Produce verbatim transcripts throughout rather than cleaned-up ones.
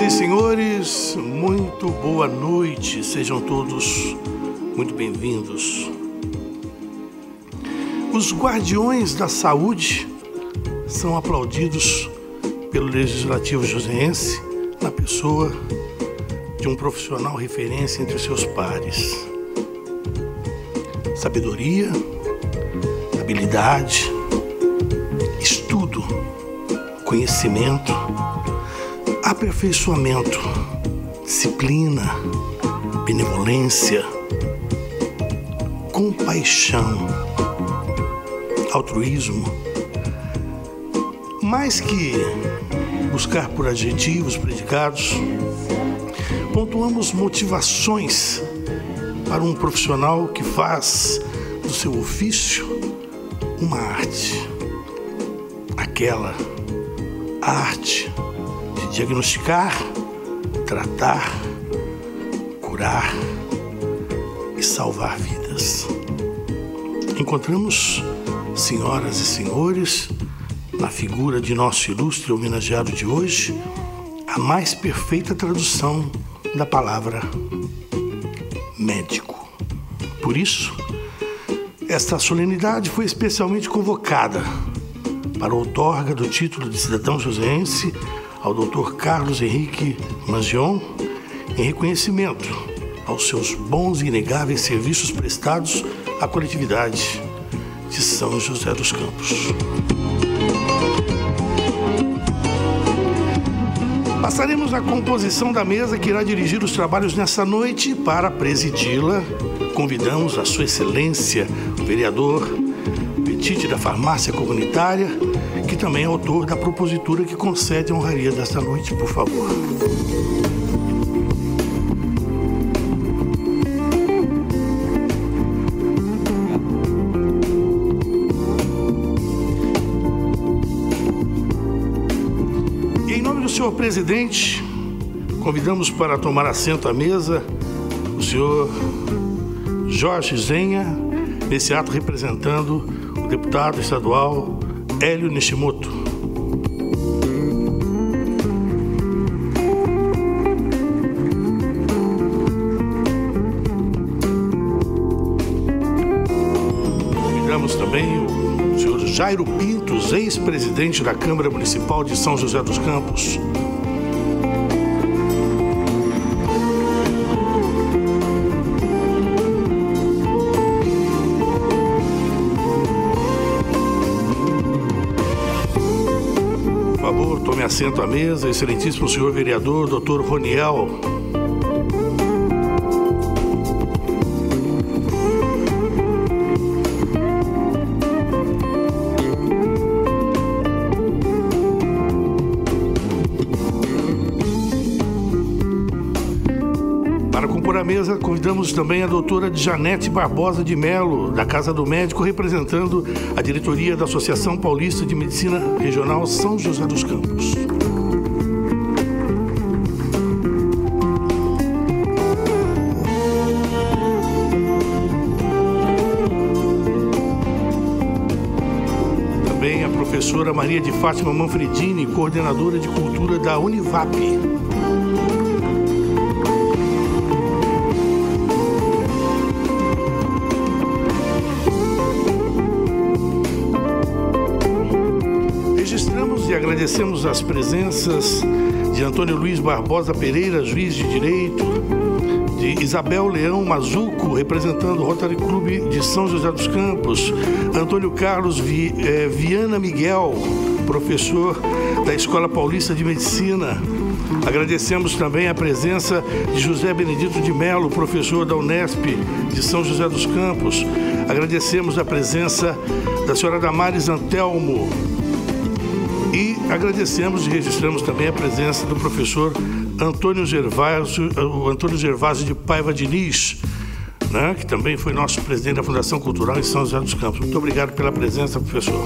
e senhores, muito boa noite, sejam todos muito bem-vindos. Os guardiões da saúde são aplaudidos pelo Legislativo joseense na pessoa de um profissional referência entre seus pares. Sabedoria, habilidade, estudo, conhecimento, aperfeiçoamento, disciplina, benevolência, compaixão, altruísmo. Mais que buscar por adjetivos, predicados, pontuamos motivações para um profissional que faz do seu ofício uma arte. Aquela arte de diagnosticar, tratar, curar e salvar vidas. Encontramos, senhoras e senhores, na figura de nosso ilustre homenageado de hoje, a mais perfeita tradução da palavra médico. Por isso, esta solenidade foi especialmente convocada para a outorga do título de cidadão joseense ao doutor Carlos Henrique Mangion, em reconhecimento aos seus bons e inegáveis serviços prestados à coletividade de São José dos Campos. Passaremos à composição da mesa que irá dirigir os trabalhos nessa noite. Para presidi-la, convidamos a Sua Excelência, o vereador Petite da Farmácia Comunitária, que também é autor da propositura que concede a honraria desta noite, por favor. Senhor presidente, convidamos para tomar assento à mesa o senhor Jorge Zenha, nesse ato representando o deputado estadual Hélio Nishimoto. Convidamos também o senhor Jairo Pintos, ex-presidente da Câmara Municipal de São José dos Campos. Por favor, tome assento à mesa, excelentíssimo senhor vereador, doutor Roniel. Mesa, convidamos também a doutora Janete Barbosa de Melo, da Casa do Médico, representando a diretoria da Associação Paulista de Medicina Regional São José dos Campos. Também a professora Maria de Fátima Manfredini, coordenadora de cultura da Univap. Agradecemos as presenças de Antônio Luiz Barbosa Pereira, juiz de direito, de Isabel Leão Mazuco, representando o Rotary Clube de São José dos Campos, Antônio Carlos Vi, eh, Viana Miguel, professor da Escola Paulista de Medicina. Agradecemos também a presença de José Benedito de Melo, professor da Unesp de São José dos Campos. Agradecemos a presença da senhora Damares Antelmo. E agradecemos e registramos também a presença do professor Antônio Gervásio, o Antônio Gervásio de Paiva Diniz, né, que também foi nosso presidente da Fundação Cultural em São José dos Campos. Muito obrigado pela presença, professor.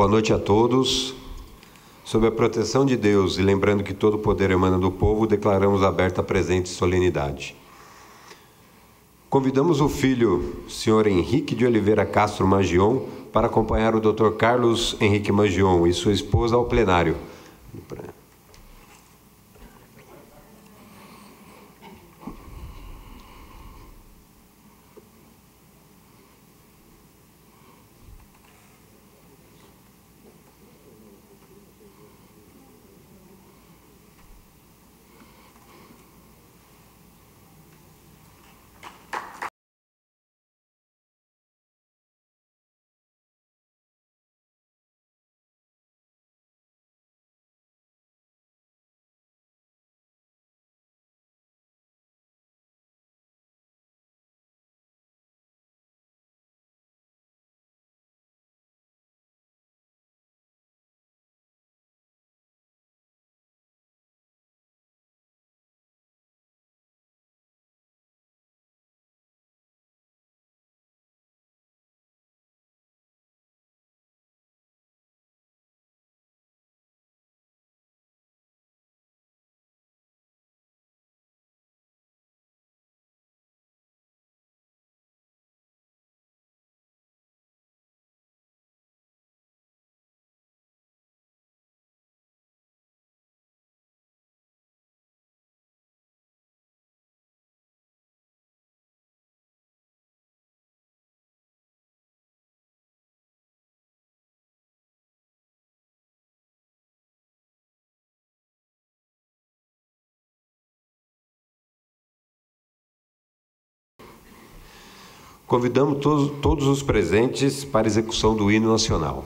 Boa noite a todos. Sob a proteção de Deus e lembrando que todo o poder emana do povo, declaramos aberta a presente solenidade. Convidamos o filho, senhor Henrique de Oliveira Castro Magion, para acompanhar o doutor Carlos Henrique Magion e sua esposa ao plenário. Convidamos todos, todos os presentes para a execução do hino nacional.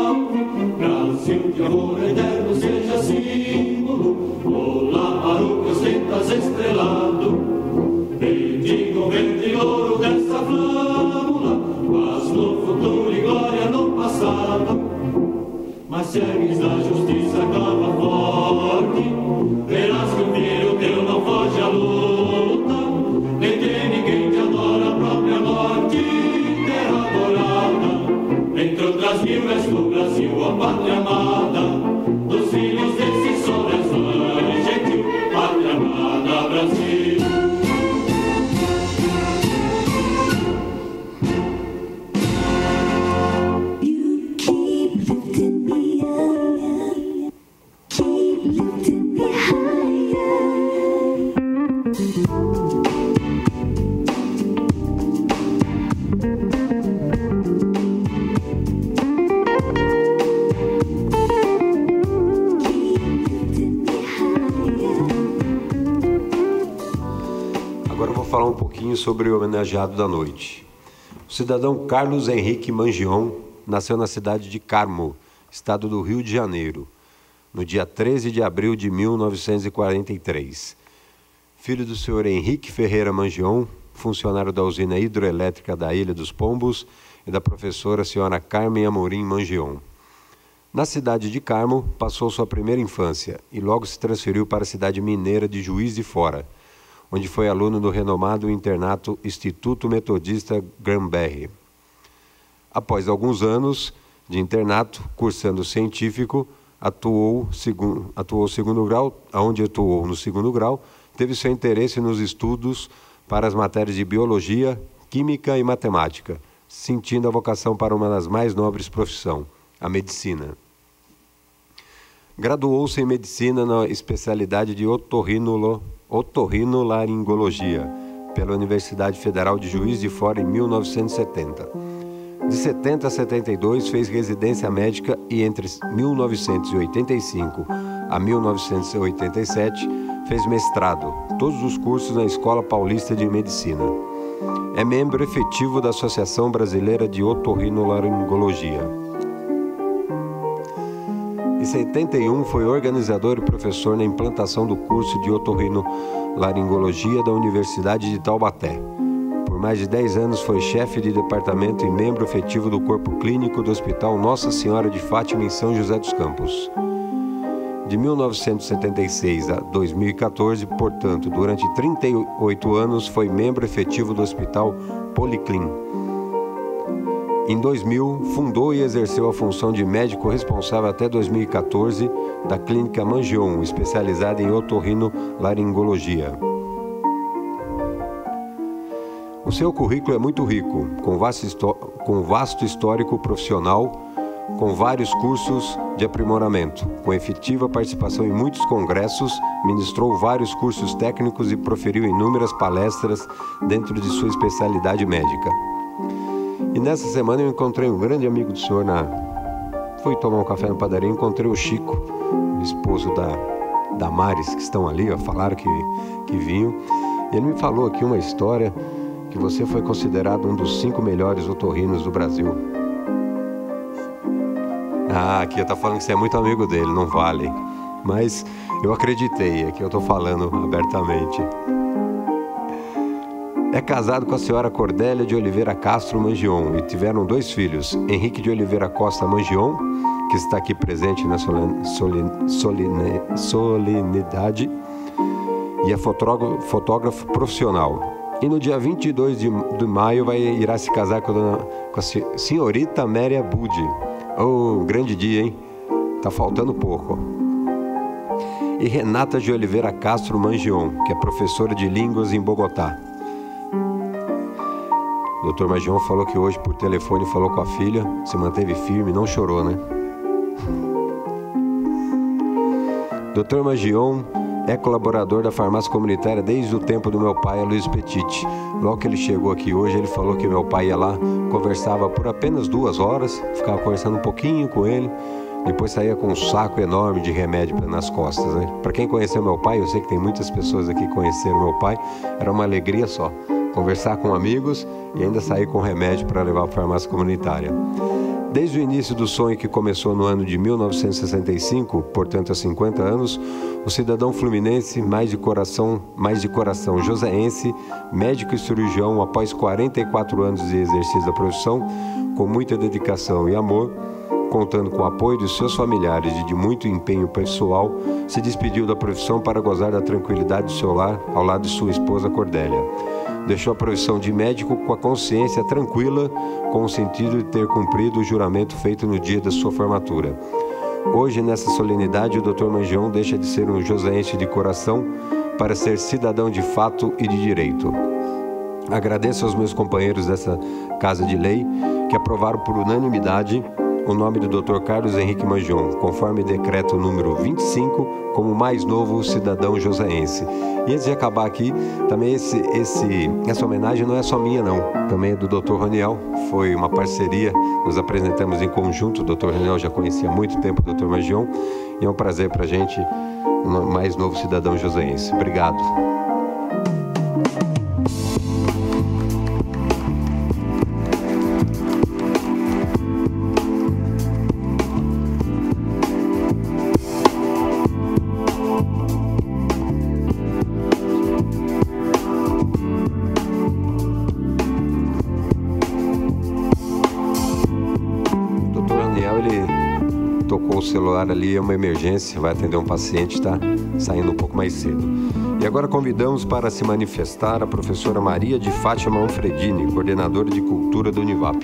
Brasil de amor eterno seja símbolo, olá para o que cerques da justiça clava forte, verás que o filho teu não foge à luta, nem tem ninguém que adora a própria morte, terra adorada, entre outras mil és do Brasil a pátria amada, dos filhos desse sol és mãe gentil, pátria amada Brasil. Falar um pouquinho sobre o homenageado da noite. O cidadão Carlos Henrique Mangion nasceu na cidade de Carmo, estado do Rio de Janeiro, no dia treze de abril de mil novecentos e quarenta e três. Filho do senhor Henrique Ferreira Mangion, funcionário da usina hidroelétrica da Ilha dos Pombos, e da professora senhora Carmen Amorim Mangion. Na cidade de Carmo, passou sua primeira infância e logo se transferiu para a cidade mineira de Juiz de Fora, onde foi aluno do renomado internato Instituto Metodista Granberry. Após alguns anos de internato, cursando científico, atuou segundo, atuou segundo grau, onde atuou no segundo grau, teve seu interesse nos estudos para as matérias de biologia, química e matemática, sentindo a vocação para uma das mais nobres profissões, a medicina. Graduou-se em medicina na especialidade de otorrinolo otorrinolaringologia pela Universidade Federal de Juiz de Fora em mil novecentos e setenta. De setenta a setenta e dois fez residência médica e entre mil novecentos e oitenta e cinco a mil novecentos e oitenta e sete fez mestrado, todos os cursos na Escola Paulista de Medicina. É membro efetivo da Associação Brasileira de Otorrinolaringologia. Em setenta e um, foi organizador e professor na implantação do curso de otorrinolaringologia da Universidade de Taubaté. Por mais de dez anos foi chefe de departamento e membro efetivo do corpo clínico do Hospital Nossa Senhora de Fátima em São José dos Campos. De mil novecentos e setenta e seis a dois mil e quatorze, portanto, durante trinta e oito anos foi membro efetivo do Hospital Policlin. Em dois mil, fundou e exerceu a função de médico responsável até dois mil e quatorze da Clínica Mangion, especializada em otorrinolaringologia. O seu currículo é muito rico, com vasto, com vasto histórico profissional, com vários cursos de aprimoramento, com efetiva participação em muitos congressos, ministrou vários cursos técnicos e proferiu inúmeras palestras dentro de sua especialidade médica. E nessa semana eu encontrei um grande amigo do senhor na... Fui tomar um café na padaria e encontrei o Chico, o esposo da, da Maris, que estão ali, ó, falaram que, que vinham. E ele me falou aqui uma história que você foi considerado um dos cinco melhores otorrinos do Brasil. Ah, aqui eu tô falando que você é muito amigo dele, não vale. Mas eu acreditei, aqui eu tô falando abertamente. É casado com a senhora Cordélia de Oliveira Castro Mangion e tiveram dois filhos, Henrique de Oliveira Costa Mangion, que está aqui presente na solen, solen, solen, solenidade, e é fotógrafo, fotógrafo profissional. E no dia vinte e dois de, de maio vai, irá se casar com a, dona, com a senhorita Méria Budi. Oh, grande dia, hein? Tá faltando pouco. E Renata de Oliveira Castro Mangion, que é professora de línguas em Bogotá. O doutor Mangion falou que hoje por telefone falou com a filha, se manteve firme, não chorou, né? doutor Mangion é colaborador da farmácia comunitária desde o tempo do meu pai, Luiz Petit. Logo que ele chegou aqui hoje, ele falou que meu pai ia lá, conversava por apenas duas horas, ficava conversando um pouquinho com ele, depois saía com um saco enorme de remédio nas costas, né? Para quem conheceu meu pai, eu sei que tem muitas pessoas aqui que conheceram meu pai, era uma alegria só. Conversar com amigos e ainda sair com remédio para levar para a farmácia comunitária. Desde o início do sonho que começou no ano de mil novecentos e sessenta e cinco, portanto há cinquenta anos, o cidadão fluminense, mais de coração, mais de coração joseense, médico e cirurgião, após quarenta e quatro anos de exercício da profissão, com muita dedicação e amor, contando com o apoio de seus familiares e de muito empenho pessoal, se despediu da profissão para gozar da tranquilidade do seu lar ao lado de sua esposa Cordélia. Deixou a profissão de médico com a consciência tranquila, com o sentido de ter cumprido o juramento feito no dia da sua formatura. Hoje, nessa solenidade, o doutor Mangion deixa de ser um joseense de coração para ser cidadão de fato e de direito. Agradeço aos meus companheiros dessa Casa de Lei que aprovaram por unanimidade o nome do doutor Carlos Henrique Mangion, conforme decreto número vinte e cinco, como mais novo cidadão joseense. E antes de acabar aqui, também esse, esse, essa homenagem não é só minha, não. Também é do doutor Raniel, foi uma parceria, nos apresentamos em conjunto. O doutor Raniel já conhecia há muito tempo o doutor Mangion, e é um prazer para a gente, o mais novo cidadão joseense. Obrigado. Celular ali é uma emergência, vai atender um paciente, está saindo um pouco mais cedo. E agora convidamos para se manifestar a professora Maria de Fátima Manfredini, coordenadora de Cultura do Univap.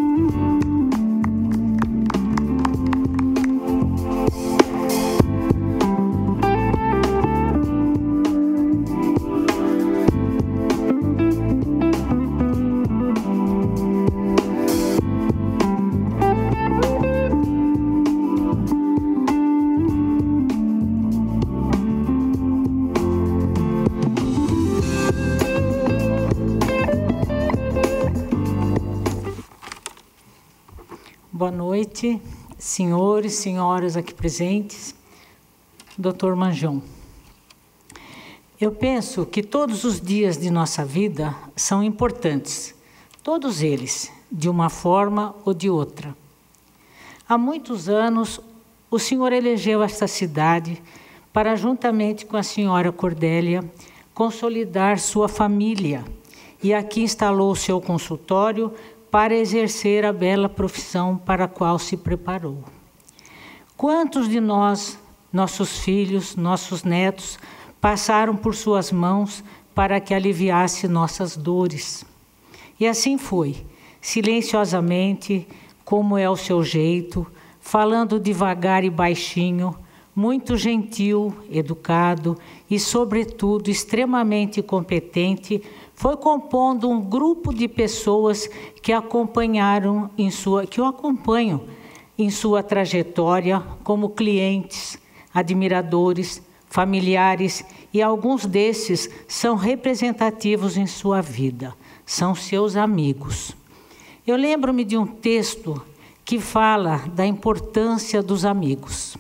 Boa noite, senhores, senhoras aqui presentes, doutor Mangion. Eu penso que todos os dias de nossa vida são importantes, todos eles, de uma forma ou de outra. Há muitos anos, o senhor elegeu esta cidade para, juntamente com a senhora Cordélia, consolidar sua família e aqui instalou seu consultório para exercer a bela profissão para a qual se preparou. Quantos de nós, nossos filhos, nossos netos, passaram por suas mãos para que aliviasse nossas dores? E assim foi, silenciosamente, como é o seu jeito, falando devagar e baixinho, muito gentil, educado e, sobretudo, extremamente competente, foi compondo um grupo de pessoas que acompanharam em sua, que o acompanham em sua trajetória como clientes, admiradores, familiares, e alguns desses são representativos em sua vida, são seus amigos. Eu lembro-me de um texto que fala da importância dos amigos.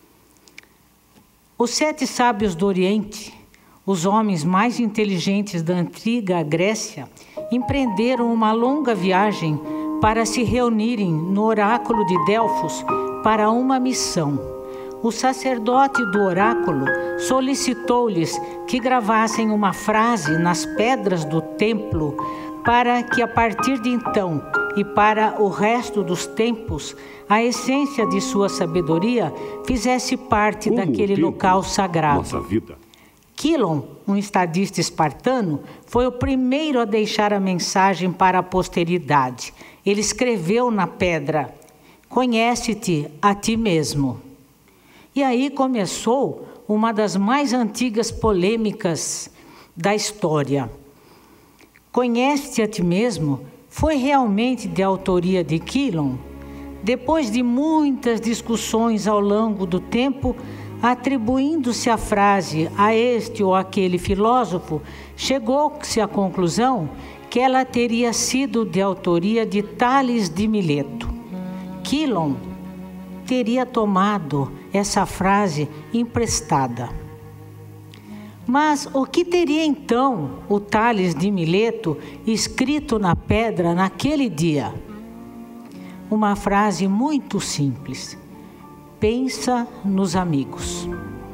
Os sete sábios do Oriente, os homens mais inteligentes da antiga Grécia, empreenderam uma longa viagem para se reunirem no oráculo de Delfos para uma missão. O sacerdote do oráculo solicitou-lhes que gravassem uma frase nas pedras do templo para que, a partir de então e para o resto dos tempos, a essência de sua sabedoria fizesse parte Como daquele local sagrado. Nossa vida. Quilon, um estadista espartano, foi o primeiro a deixar a mensagem para a posteridade. Ele escreveu na pedra: "Conhece-te a ti mesmo." E aí começou uma das mais antigas polêmicas da história. "Conhece-te a ti mesmo" foi realmente de autoria de Quilon? Depois de muitas discussões ao longo do tempo, atribuindo-se a frase a este ou aquele filósofo, chegou-se à conclusão que ela teria sido de autoria de Tales de Mileto. Quilon teria tomado essa frase emprestada. Mas o que teria então o Tales de Mileto escrito na pedra naquele dia? Uma frase muito simples: pensa nos amigos.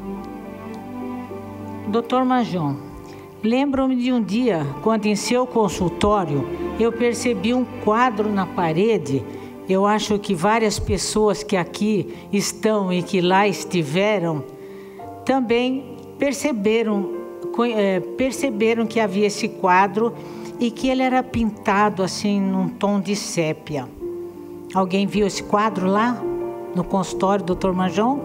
doutor Mangion, lembro-me de um dia, quando em seu consultório eu percebi um quadro na parede eu acho que várias pessoas que aqui estão e que lá estiveram também perceberam, perceberam que havia esse quadro e que ele era pintado assim num tom de sépia. Alguém viu esse quadro lá no consultório do doutor Manjom?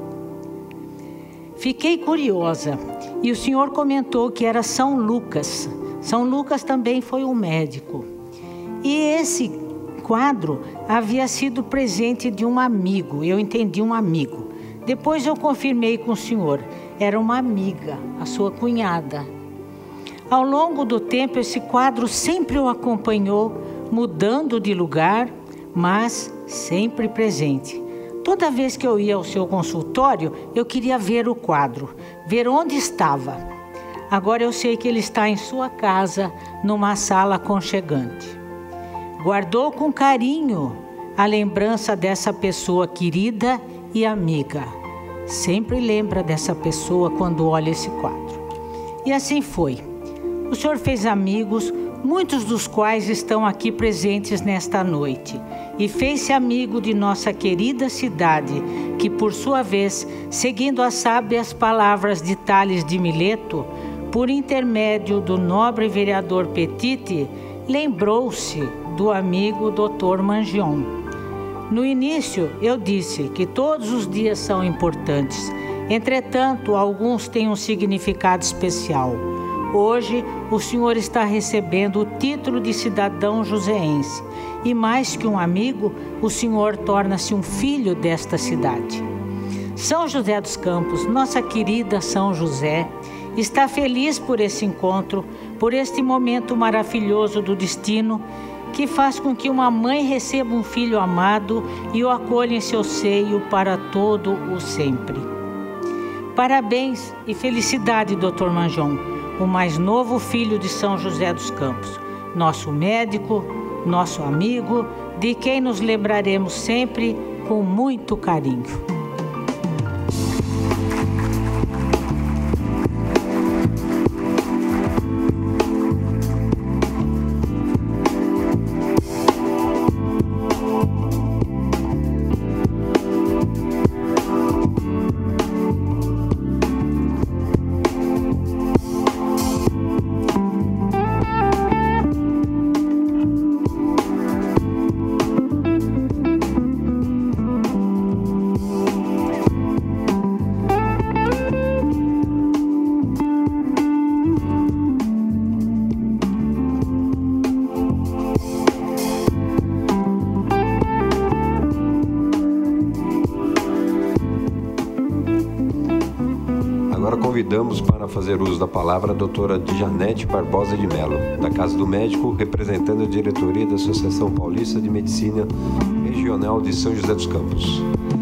Fiquei curiosa e o senhor comentou que era São Lucas. São Lucas também foi um médico. E esse quadro havia sido presente de um amigo, eu entendi um amigo. Depois eu confirmei com o senhor, era uma amiga, a sua cunhada. Ao longo do tempo, esse quadro sempre o acompanhou, mudando de lugar, mas sempre presente. Toda vez que eu ia ao seu consultório, eu queria ver o quadro, ver onde estava. Agora eu sei que ele está em sua casa, numa sala aconchegante. Guardou com carinho a lembrança dessa pessoa querida e amiga. Sempre lembra dessa pessoa quando olha esse quadro. E assim foi. O senhor fez amigos, muitos dos quais estão aqui presentes nesta noite, e fez-se amigo de nossa querida cidade, que por sua vez, seguindo as sábias palavras de Tales de Mileto, por intermédio do nobre vereador Petite, lembrou-se do amigo doutor Mangion. No início, eu disse que todos os dias são importantes, entretanto, alguns têm um significado especial. Hoje, o senhor está recebendo o título de cidadão joseense e, mais que um amigo, o senhor torna-se um filho desta cidade. São José dos Campos, nossa querida São José, está feliz por esse encontro, por este momento maravilhoso do destino que faz com que uma mãe receba um filho amado e o acolha em seu seio para todo o sempre. Parabéns e felicidade, doutor Manjom, o mais novo filho de São José dos Campos, nosso médico, nosso amigo, de quem nos lembraremos sempre com muito carinho. Convidamos para fazer uso da palavra a doutora Djanete Barbosa de Mello, da Casa do Médico, representando a diretoria da Associação Paulista de Medicina Regional de São José dos Campos.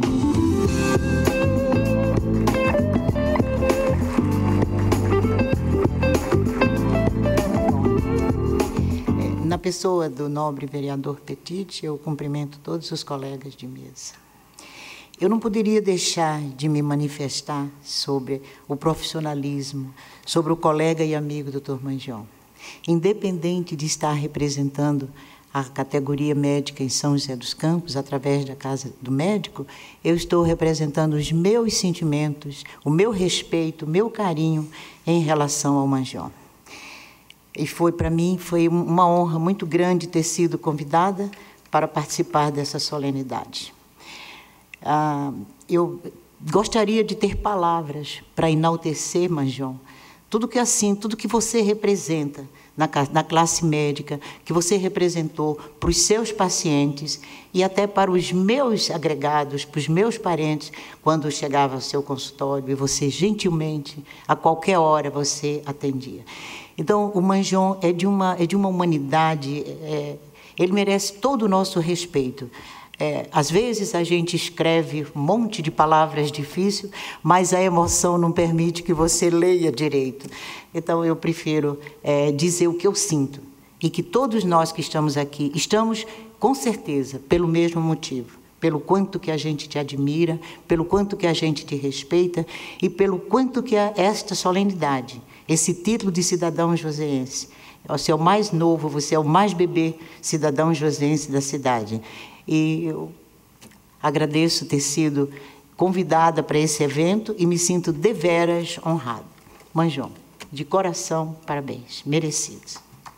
Na pessoa do nobre vereador Petite, eu cumprimento todos os colegas de mesa. Eu não poderia deixar de me manifestar sobre o profissionalismo, sobre o colega e amigo doutor Manjom. Independente de estar representando a categoria médica em São José dos Campos, através da Casa do Médico, eu estou representando os meus sentimentos, o meu respeito, o meu carinho em relação ao Manjom. E foi, para mim, foi uma honra muito grande ter sido convidada para participar dessa solenidade. Ah, eu gostaria de ter palavras para enaltecer, Manjom, tudo que assim, tudo que você representa na, na classe médica, que você representou para os seus pacientes e até para os meus agregados, para os meus parentes, quando chegava ao seu consultório e você gentilmente, a qualquer hora, você atendia. Então, o Manjom é de uma, é de uma humanidade, é, ele merece todo o nosso respeito. É, às vezes a gente escreve um monte de palavras difíceis, mas a emoção não permite que você leia direito. Então, eu prefiro é, dizer o que eu sinto. E que todos nós que estamos aqui, estamos, com certeza, pelo mesmo motivo. Pelo quanto que a gente te admira, pelo quanto que a gente te respeita e pelo quanto que é esta solenidade, esse título de cidadão joseense. Você é o mais novo, você é o mais bebê cidadão joseense da cidade. E eu agradeço ter sido convidada para esse evento e me sinto deveras honrada. Manjom, de coração, parabéns, merecidos.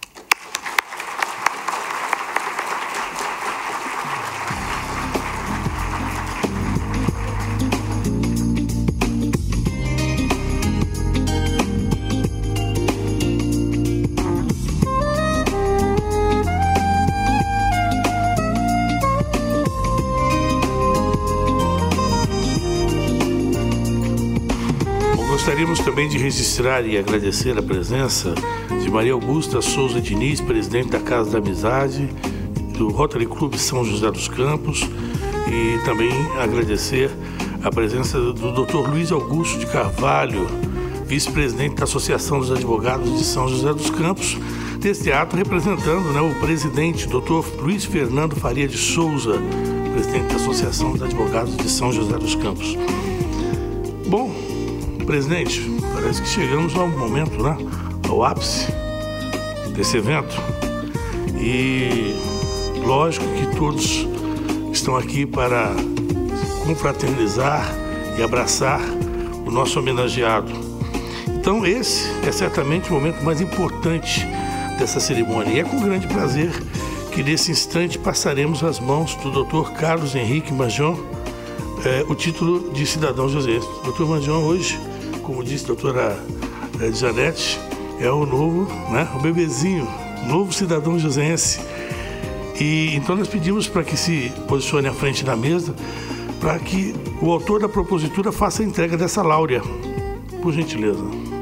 Gostaríamos também de registrar e agradecer a presença de Maria Augusta Souza Diniz, presidente da Casa da Amizade, do Rotary Clube São José dos Campos, e também agradecer a presença do doutor Luiz Augusto de Carvalho, vice-presidente da Associação dos Advogados de São José dos Campos, deste ato representando, né, o presidente, doutor Luiz Fernando Faria de Souza, presidente da Associação dos Advogados de São José dos Campos. Bom, presidente, parece que chegamos ao momento, né, ao ápice desse evento. E lógico que todos estão aqui para confraternizar e abraçar o nosso homenageado. Então esse é certamente o momento mais importante dessa cerimônia. E é com grande prazer que nesse instante passaremos às mãos do doutor Carlos Henrique Mangion é, o título de cidadão joseense. doutor Mangion hoje, como disse a doutora é, Janete, é o novo, né, o bebezinho, novo cidadão joseense. E então nós pedimos para que se posicione à frente da mesa, para que o autor da propositura faça a entrega dessa láurea, por gentileza.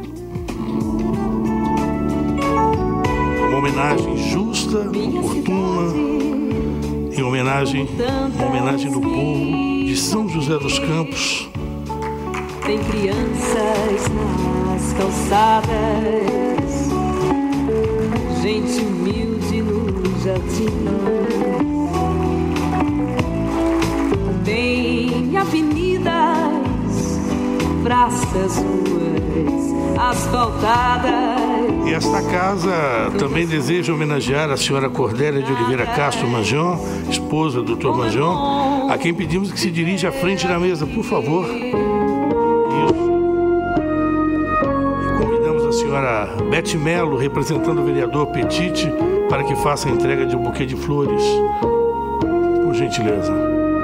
Uma homenagem justa, oportuna, em homenagem, uma homenagem do povo de São José dos Campos. Tem crianças nas calçadas, gente humilde no jardim. Tem avenidas, praças, ruas asfaltadas. E esta casa também deseja homenagear a senhora Cordélia de Oliveira Castro Mangion, esposa do doutor Mangion, a quem pedimos que se dirija à frente da mesa, por favor. A senhora Beth Mello, representando o vereador Petite, para que faça a entrega de um buquê de flores, por gentileza.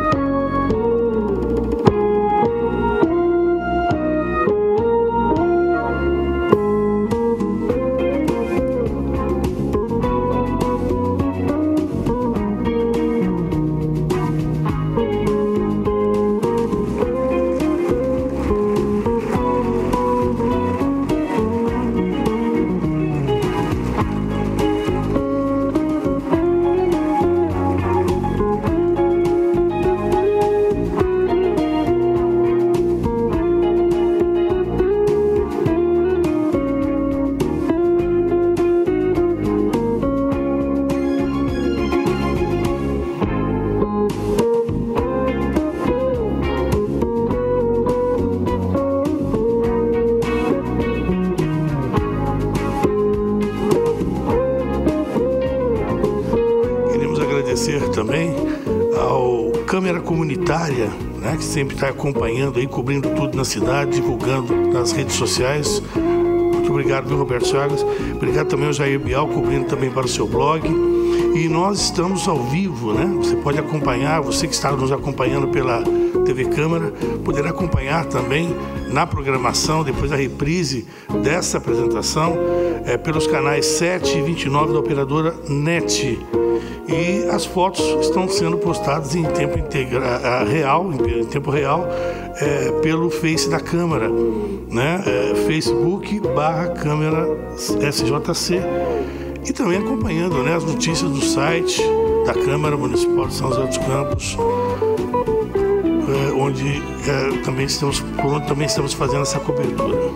Também ao Câmara Comunitária, né, que sempre está acompanhando aí, cobrindo tudo na cidade, divulgando nas redes sociais. Muito obrigado, viu, Roberto Chagas. Obrigado também ao Jair Bial, cobrindo também para o seu blog. E nós estamos ao vivo, né? Você pode acompanhar, você que está nos acompanhando pela T V Câmara, poderá acompanhar também na programação, depois da reprise dessa apresentação, é, pelos canais sete e vinte e nove da operadora NET. E as fotos estão sendo postadas em tempo integra, real, em tempo real, é, pelo Face da Câmara, né? É, Facebook barra Câmara S J C. E também acompanhando, né, as notícias do site da Câmara Municipal de São José dos Campos, é, onde, é, também estamos, por onde também estamos fazendo essa cobertura.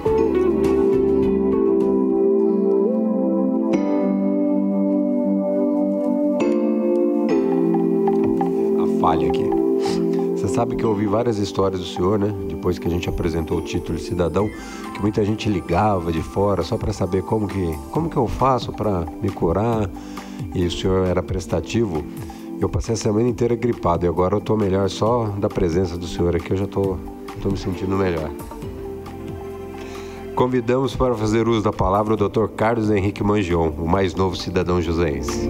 Falha aqui. Você sabe que eu ouvi várias histórias do senhor, né? Depois que a gente apresentou o título de cidadão, que muita gente ligava de fora só para saber como que, como que eu faço para me curar, e o senhor era prestativo. Eu passei a semana inteira gripado e agora eu estou melhor só da presença do senhor aqui, eu já estou me sentindo melhor. Convidamos para fazer uso da palavra o doutor Carlos Henrique Mangion, o mais novo cidadão joseense.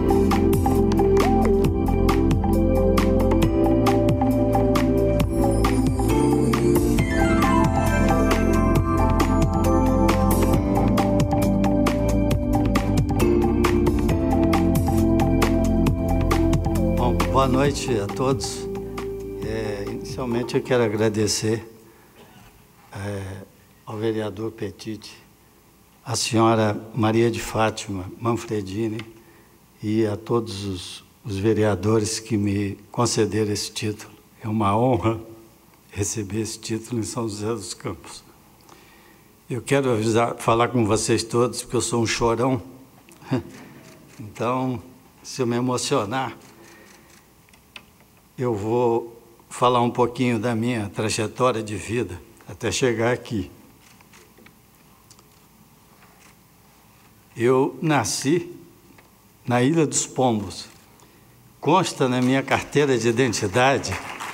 Boa noite a todos. É, inicialmente eu quero agradecer é, ao vereador Petit, à senhora Maria de Fátima Manfredini e a todos os, os vereadores que me concederam esse título. É uma honra receber esse título em São José dos Campos. Eu quero avisar, falar com vocês todos, porque eu sou um chorão. Então, se eu me emocionar, eu vou falar um pouquinho da minha trajetória de vida até chegar aqui. Eu nasci na Ilha dos Pombos. Consta na minha carteira de identidade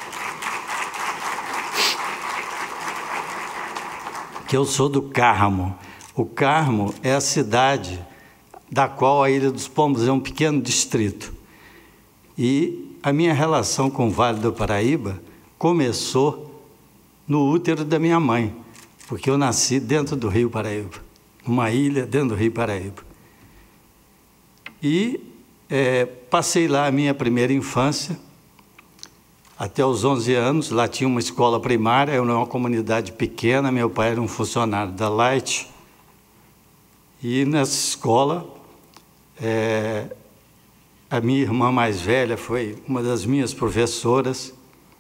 que eu sou do Carmo. O Carmo é a cidade da qual a Ilha dos Pombos é um pequeno distrito. E a minha relação com o Vale do Paraíba começou no útero da minha mãe, porque eu nasci dentro do Rio Paraíba, numa ilha dentro do Rio Paraíba. E é, passei lá a minha primeira infância, até os onze anos. Lá tinha uma escola primária, eu era uma comunidade pequena, meu pai era um funcionário da Light. E nessa escola, é, a minha irmã mais velha foi uma das minhas professoras.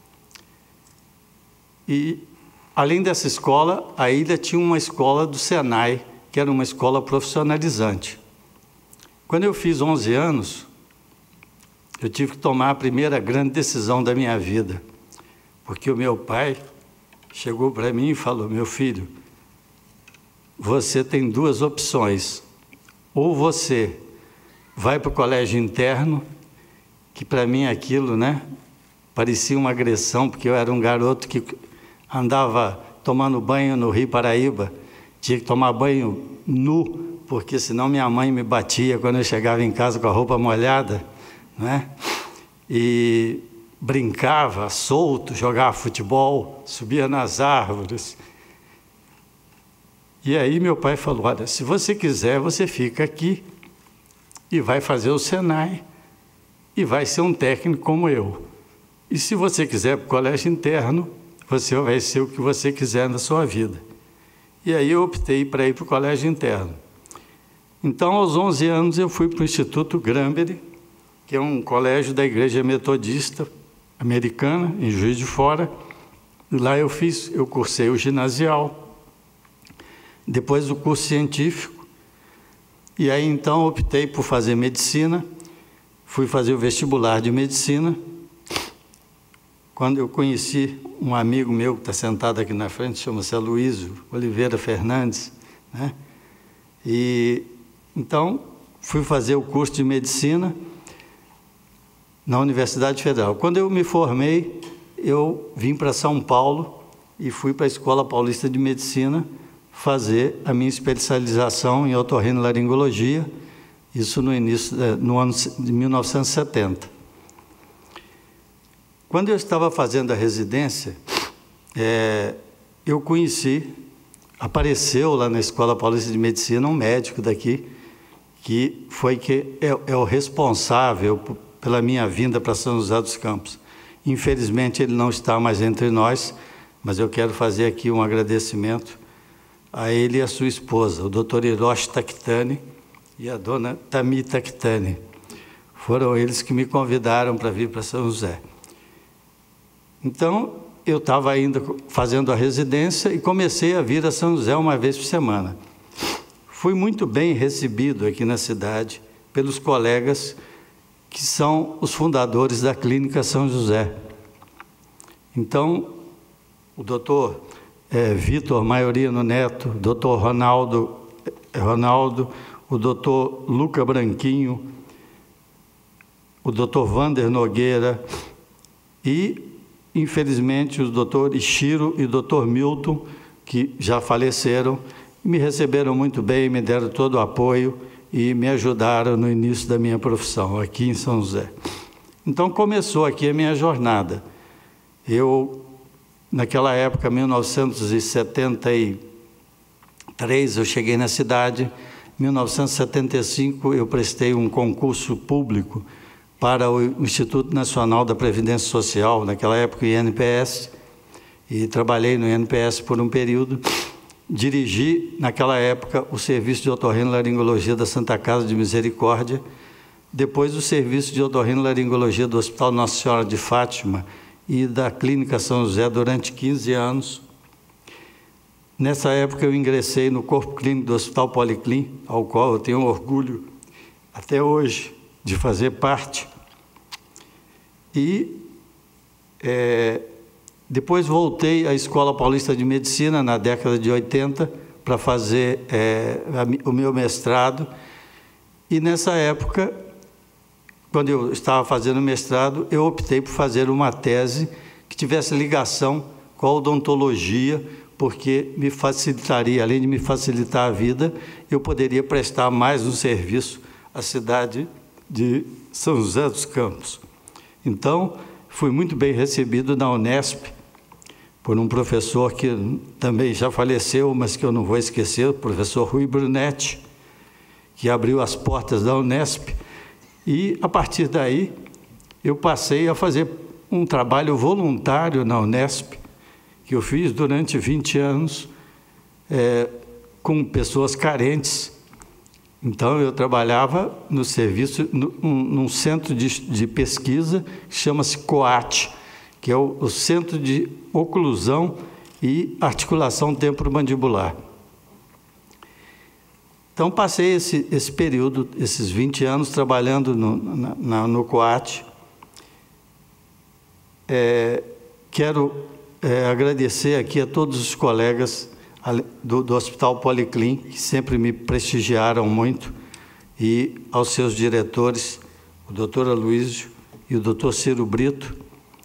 E, além dessa escola, a ilha tinha uma escola do Senai, que era uma escola profissionalizante. Quando eu fiz onze anos, eu tive que tomar a primeira grande decisão da minha vida, porque o meu pai chegou para mim e falou: meu filho, você tem duas opções. Ou você vai para o colégio interno, que para mim aquilo, né, parecia uma agressão, porque eu era um garoto que andava tomando banho no Rio Paraíba, tinha que tomar banho nu, porque senão minha mãe me batia quando eu chegava em casa com a roupa molhada, né? E brincava solto, jogava futebol, subia nas árvores. E aí meu pai falou: olha, se você quiser, você fica aqui e vai fazer o Senai, e vai ser um técnico como eu. E se você quiser para o colégio interno, você vai ser o que você quiser na sua vida. E aí eu optei para ir para o colégio interno. Então, aos onze anos, eu fui para o Instituto Granbury, que é um colégio da Igreja Metodista Americana, em Juiz de Fora. E lá eu fiz, eu cursei o ginasial, depois o curso científico. E aí, então, optei por fazer medicina, fui fazer o vestibular de medicina. Quando eu conheci um amigo meu que está sentado aqui na frente, chama-se Aloysio Oliveira Fernandes, né? E, então, fui fazer o curso de medicina na Universidade Federal. Quando eu me formei, eu vim para São Paulo e fui para a Escola Paulista de Medicina fazer a minha especialização em otorrinolaringologia, isso no início, no ano de mil novecentos e setenta. Quando eu estava fazendo a residência, é, eu conheci, apareceu lá na Escola Paulista de Medicina um médico daqui, que foi que é, é o responsável pela minha vinda para São José dos Campos. Infelizmente, ele não está mais entre nós, mas eu quero fazer aqui um agradecimento a ele e a sua esposa, o doutor Hiroshi Takitani e a dona Tami Takitani. Foram eles que me convidaram para vir para São José. Então, eu estava ainda fazendo a residência e comecei a vir a São José uma vez por semana. Fui muito bem recebido aqui na cidade pelos colegas que são os fundadores da Clínica São José. Então, o doutor é, Vitor Maiorino Neto, o doutor Ronaldo, Ronaldo, o doutor Luca Branquinho, o doutor Vander Nogueira e, infelizmente, o doutor Ishiro e o doutor Milton, que já faleceram, me receberam muito bem, me deram todo o apoio e me ajudaram no início da minha profissão, aqui em São José. Então, começou aqui a minha jornada. Eu, naquela época, mil novecentos e setenta e três, eu cheguei na cidade. Em mil novecentos e setenta e cinco, eu prestei um concurso público para o Instituto Nacional da Previdência Social, naquela época o I N P S, e trabalhei no I N P S por um período. Dirigi, naquela época, o serviço de otorrinolaringologia da Santa Casa de Misericórdia, depois o serviço de otorrinolaringologia do Hospital Nossa Senhora de Fátima e da Clínica São José durante quinze anos. Nessa época eu ingressei no corpo clínico do Hospital Policlin, ao qual eu tenho orgulho até hoje de fazer parte. E é, depois voltei à Escola Paulista de Medicina na década de oitenta para fazer é, a, o meu mestrado. E nessa época, quando eu estava fazendo o mestrado, eu optei por fazer uma tese que tivesse ligação com a odontologia, porque me facilitaria, além de me facilitar a vida, eu poderia prestar mais um serviço à cidade de São José dos Campos. Então, fui muito bem recebido na Unesp, por um professor que também já faleceu, mas que eu não vou esquecer, o professor Rui Brunetti, que abriu as portas da Unesp. E, a partir daí, eu passei a fazer um trabalho voluntário na Unesp, que eu fiz durante vinte anos, é, com pessoas carentes. Então, eu trabalhava no serviço, no, um, num centro de, de pesquisa, que chama-se COAT, que é o, o Centro de Oclusão e Articulação Temporomandibular. Então, passei esse, esse período, esses vinte anos, trabalhando no, na, na, no COAT. É, quero é, agradecer aqui a todos os colegas do, do Hospital Policlin, que sempre me prestigiaram muito, e aos seus diretores, o doutor Aloysio e o doutor Ciro Brito.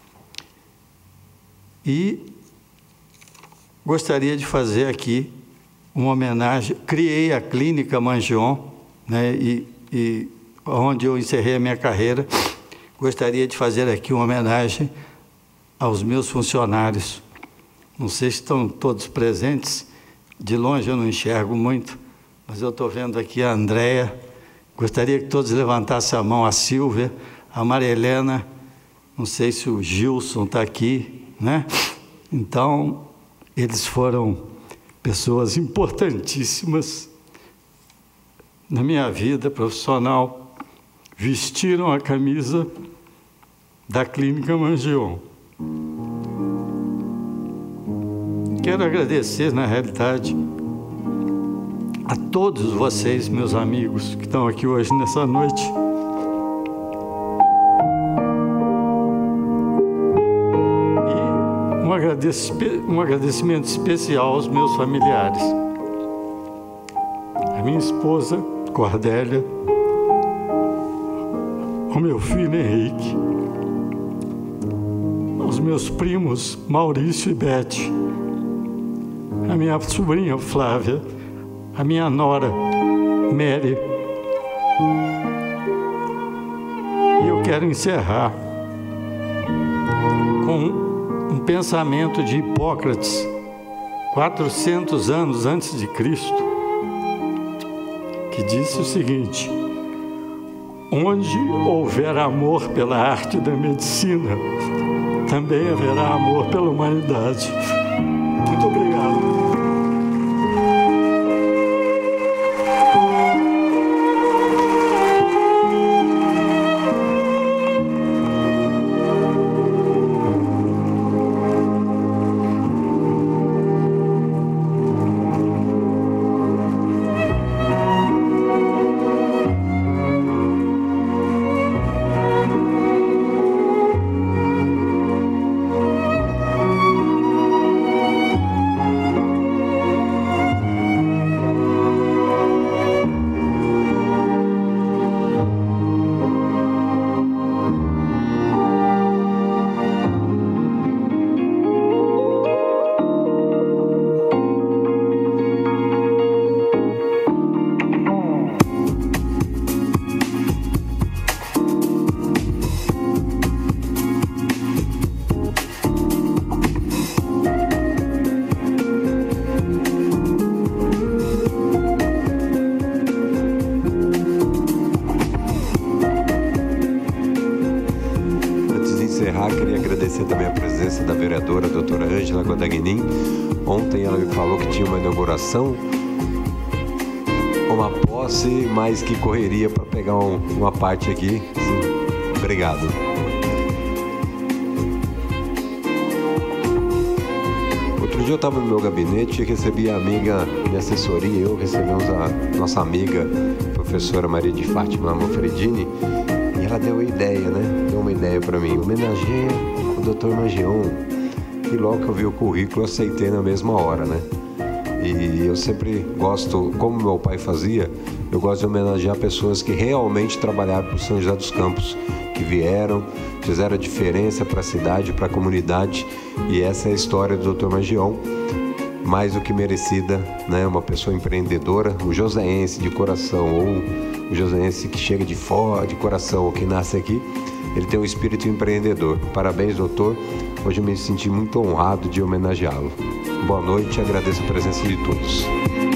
E gostaria de fazer aqui uma homenagem. Criei a Clínica Mangion, né, e, e onde eu encerrei a minha carreira. Gostaria de fazer aqui uma homenagem aos meus funcionários. Não sei se estão todos presentes, de longe eu não enxergo muito, mas eu estou vendo aqui a Andréia. Gostaria que todos levantassem a mão, a Silvia, a Maria Helena, não sei se o Gilson está aqui, né? Então, eles foram pessoas importantíssimas na minha vida profissional, vestiram a camisa da Clínica Mangion. Quero agradecer, na realidade, a todos vocês, meus amigos, que estão aqui hoje nessa noite. E um, agradec um agradecimento especial aos meus familiares. A minha esposa, Cordélia, o meu filho Henrique, os meus primos Maurício e Beth, a minha sobrinha Flávia, a minha nora Mary. E eu quero encerrar com um pensamento de Hipócrates, quatrocentos anos antes de Cristo, que disse o seguinte: onde houver amor pela arte da medicina, também haverá amor pela humanidade. Muito obrigado. agradecer também a presença da vereadora, a doutora Ângela Guadagnin. Ontem ela me falou que tinha uma inauguração, uma posse, mas que correria para pegar um, uma parte aqui. Obrigado. Outro dia eu estava no meu gabinete e recebi a amiga, minha assessoria, eu recebemos a nossa amiga, professora Maria de Fátima Manfredini, e ela deu uma ideia, né? Deu uma ideia para mim, homenageia o doutor Mangion. E logo que eu vi o currículo, eu aceitei na mesma hora, né? E eu sempre gosto, como meu pai fazia, eu gosto de homenagear pessoas que realmente trabalharam por São José dos Campos, que vieram, fizeram a diferença para a cidade, para a comunidade, e essa é a história do doutor Mangion, mais do que merecida, né? Uma pessoa empreendedora, o joseense de coração, ou o joseense que chega de fora, de coração, ou que nasce aqui, ele tem um espírito empreendedor. Parabéns, doutor. Hoje eu me senti muito honrado de homenageá-lo. Boa noite e agradeço a presença de todos.